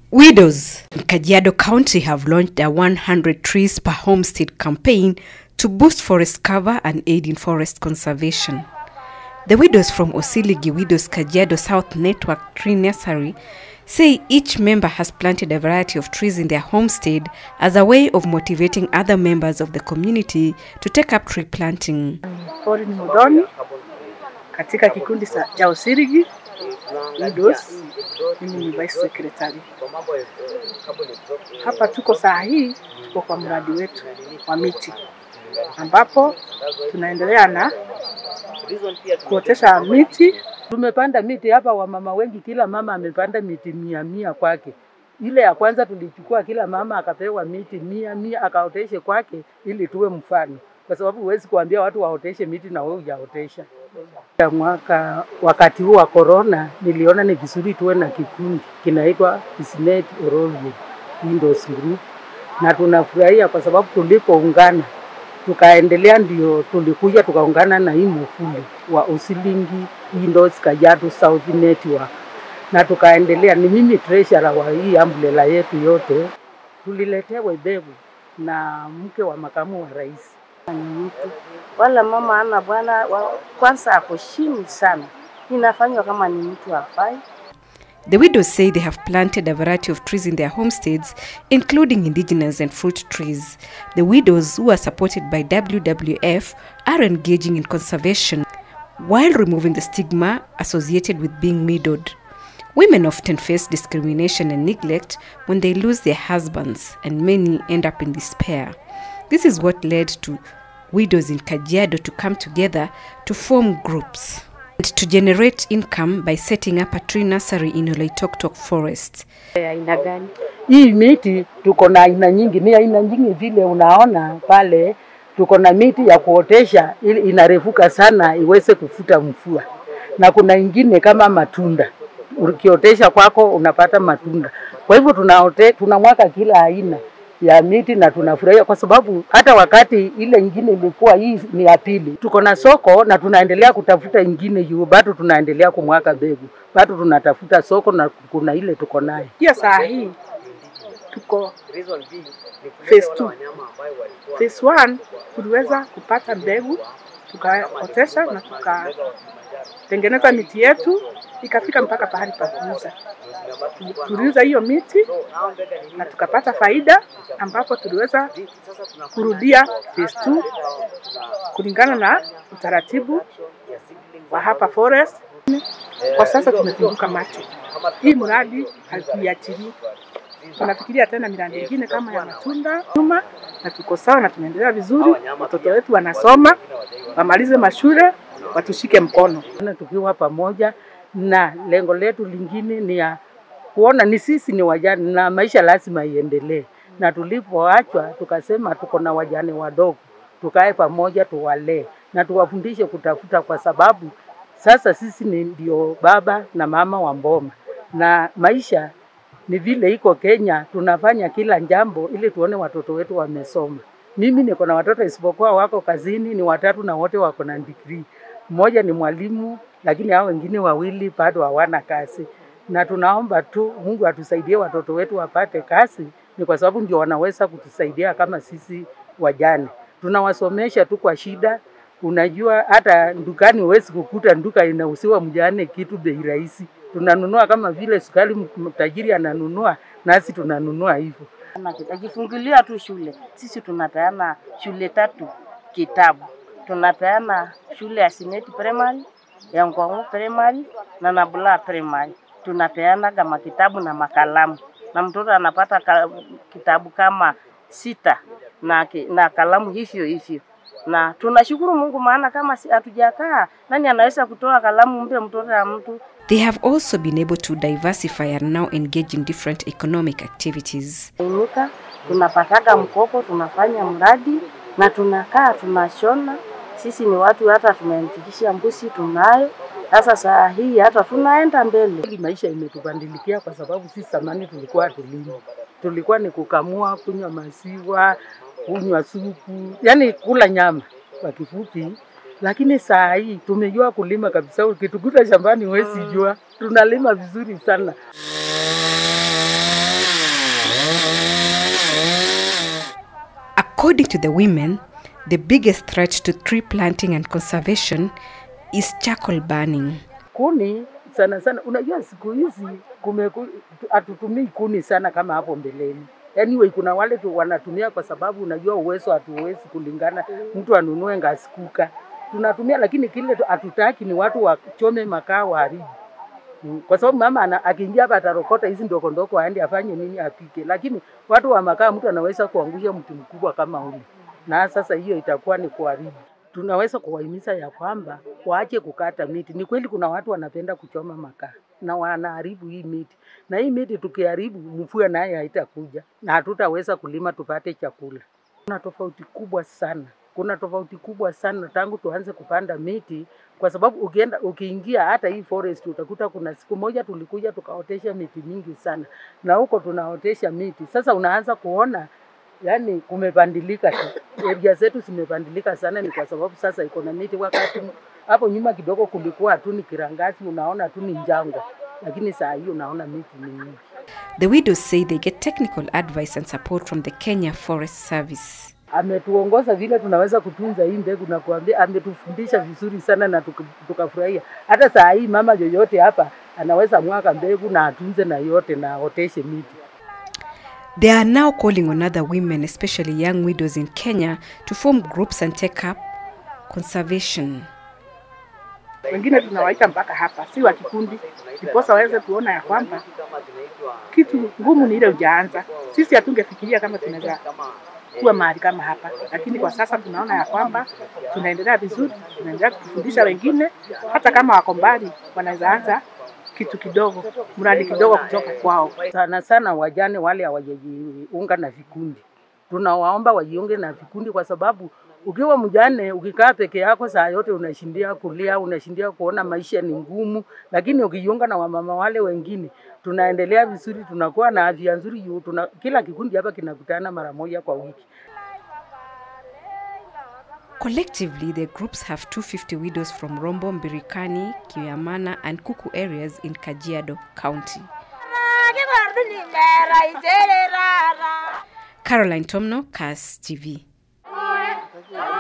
Widows in Kajiado County have launched a 100 trees per homestead campaign to boost forest cover and aid in forest conservation. The widows from Osiligi Widows Kajiado South Network Tree Nursery say each member has planted a variety of trees in their homestead as a way of motivating other members of the community to take up tree planting. Pauline Mudoni katika kikundi cha Osiligi Widows, mimi ni vice secretary. Hapa tuko saa hii tuko kwa mradi wetu wa miti ambapo tunaendelea na kuotesha miti. Tumepanda miti hapa, wa mama wengi, kila mama amepanda miti 100 kwake. Ile ya kwanza tulichukua, kila mama akapewa miti 100 akaoteshe kwake ili tuwe mfano, kwa sababu huwezi kuambia watu waoteshe miti na wewe hujaotesha. Mwaka wakati huu wa corona niliona ni vizuri tuwe na kikundi kinaitwa Isnet Orovie Windows Group, na tunafurahia kwa sababu tulipoungana tukaendelea, ndio tulikuja tukaungana na hii mfuli wa Osiligi Windows Kajiado South Network, na tukaendelea. Ni mimi treasurer wa hii umbrella yetu yote. Tuliletewa mbegu na mke wa makamu wa rais. Wala mama ana bwana kwanza ako chini sana, inafanywa kama ni mtu afai. The widows say they have planted a variety of trees in their homesteads, including indigenous and fruit trees. The widows, who are supported by WWF, are engaging in conservation while removing the stigma associated with being widowed. Women often face discrimination and neglect when they lose their husbands, and many end up in despair. This is what led to widows in Kajiado to come together to form groups and to generate income by setting up a tree nursery in Oloitoktok Forest. Aina gani? Hii miti tuko na aina nyingi, ni aina nyingi vile unaona pale. Tuko na miti ya kuotesha ili inarefuka sana iweze kufuta mvua, na kuna ingine kama matunda, ukiotesha kwako unapata matunda. Kwa hivyo tunamwaka kila aina ya miti na tunafurahia, kwa sababu hata wakati ile nyingine ilikuwa, hii ni ya pili. Tuko na soko na tunaendelea kutafuta ingine juu, bado tunaendelea kumwaka mbegu, bado tunatafuta soko, na kuna ile tuko nayo. Pia saa hii tuko phase 2. Phase 1 tuliweza kupata mbegu, tukaotesha na tukatengeneza miti yetu ikafika mpaka pahali pa kuuza. Tuliuza hiyo miti na tukapata faida, ambapo tuliweza kurudia phase 2 kulingana na utaratibu wa hapa forest. Kwa sasa tumefunguka macho, hii mradi hatuiachili. Tunafikiria tena miradi mingine kama ya matunda nyuma, na tuko sawa na tunaendelea vizuri. Watoto wetu wanasoma, wamalize mashule, watushike mkono. Tukiwa pamoja, na lengo letu lingine ni ya kuona ni sisi ni wajane na maisha lazima iendelee. Na tulipoachwa tukasema tuko na wajane wadogo, tukae pamoja tuwalee na tuwafundishe kutafuta, kwa sababu sasa sisi ndio baba na mama wa mboma, na maisha ni vile iko Kenya, tunafanya kila jambo ili tuone watoto wetu wamesoma. Mimi niko na watoto isipokuwa wako kazini ni 3 na wote wako na degree. Mmoja ni mwalimu, lakini hao wengine 2 bado hawana kazi. Na tunaomba tu Mungu atusaidie watoto wetu wapate kazi, ni kwa sababu ndio wanaweza kutusaidia kama sisi wajane. Tunawasomesha tu kwa shida. Unajua hata dukani huwezi kukuta duka inauziwa mjane kitu bei rahisi. Tunanunua kama vile sukari mtajiri ananunua, nasi tunanunua hivyo. Akifungulia tu shule, sisi tunapeana shule 3 kitabu. Tunapeana shule ya Sineti Primary, ya Ngwangu Primary na Nabula Primary. Tunapeana kama kitabu na makalamu, na mtoto anapata kitabu kama 6 na kalamu hivyo. Na tunashukuru Mungu, maana kama hatujakaa, nani anaweza kutoa kalamu mpe mtoto ya mtu? They have also been able to diversify and now engage in different economic activities. Tunapataga mkopo, tunafanya mradi na tunakaa tunashona. Sisi ni watu hata tumeandikisha mbuzi tunayo. Sasa saa hii hata tunaenda mbele. Maisha imetubadilikia kwa sababu sisi zamani tulikuwa tulimo. Tulikuwa ni kukamua, kunywa maziwa, kunywa supu, yani kula nyama kwa kifupi. Lakini saa hii tumejua kulima kabisa. Ukitukuta shambani huwezi jua. Tunalima vizuri sana. According to the women, the biggest threat to tree planting and conservation is charcoal burning. Kuni sana sana, unajua siku hizi hatutumii kuni sana kama hapo mbeleni. Anyway, kuna wale tu wanatumia kwa sababu unajua uwezo hatuwezi kulingana, mtu anunue ngasi kuka. Tunatumia, lakini kile hatutaki ni watu wachome makaa waharibu. Kwa sababu mama akiingia hapa atarokota hizi ndoko aende afanye nini, apike. Lakini watu wa makaa, mtu anaweza kuangusha mti mkubwa kama ule. Na sasa hiyo itakuwa ni kuharibu. Tunaweza kuwahimiza ya kwamba waache kukata miti. Ni kweli kuna watu wanapenda kuchoma makaa na wanaharibu hii miti. Na hii miti tukiharibu, mvua naye haitakuja na hatutaweza kulima tupate chakula. Kuna tofauti kubwa sana. Kuna tofauti kubwa sana tangu tuanze kupanda miti, kwa sababu ukiingia hata hii forest utakuta kuna siku moja tulikuja tukaotesha miti mingi sana, na huko tunaotesha miti. Sasa unaanza kuona yani kumebadilika tu. Area zetu zimebadilika sana, ni kwa sababu sasa iko na miti. Wakati hapo nyuma kidogo kulikuwa tu ni kirangazi, unaona tu ni njangwa, lakini saa hiyo unaona miti mingi. The widows say they get technical advice and support from the Kenya Forest Service. Ametuongoza vile tunaweza kutunza hii mbegu, na kuambia ametufundisha vizuri sana na tukafurahia. Hata saa hii mama yoyote hapa anaweza mwaka mbegu na atunze na yote na oteshe miti. They are now calling on other women, especially young widows in Kenya, to form groups and take up conservation. Wengine tunawaita mpaka hapa, si wa kikundi, ndiposa waweze kuona ya kwamba kitu ngumu ni ile hujaanza. Sisi hatungefikiria kama tunaweza kuwa mahali kama hapa, lakini kwa sasa tunaona ya kwamba tunaendelea vizuri, tunaendelea kufundisha wengine, hata kama wako mbali wanaweza anza kitu kidogo, mradi kidogo kutoka kwao. Sana sana wajane wale hawajajiunga na vikundi, tunawaomba wajiunge na vikundi, kwa sababu ukiwa mjane ukikaa peke yako saa yote unashindia kulia, unashindia kuona maisha ni ngumu. Lakini ukijiunga na wamama wale wengine, tunaendelea vizuri, tunakuwa na afya nzuri. Kila kikundi hapa kinakutana mara moja kwa wiki. Collectively, the groups have 250 widows from Rombo, Mbirikani, Kiyamana and Kuku areas in Kajiado County. Caroline Tomno, CAS TV.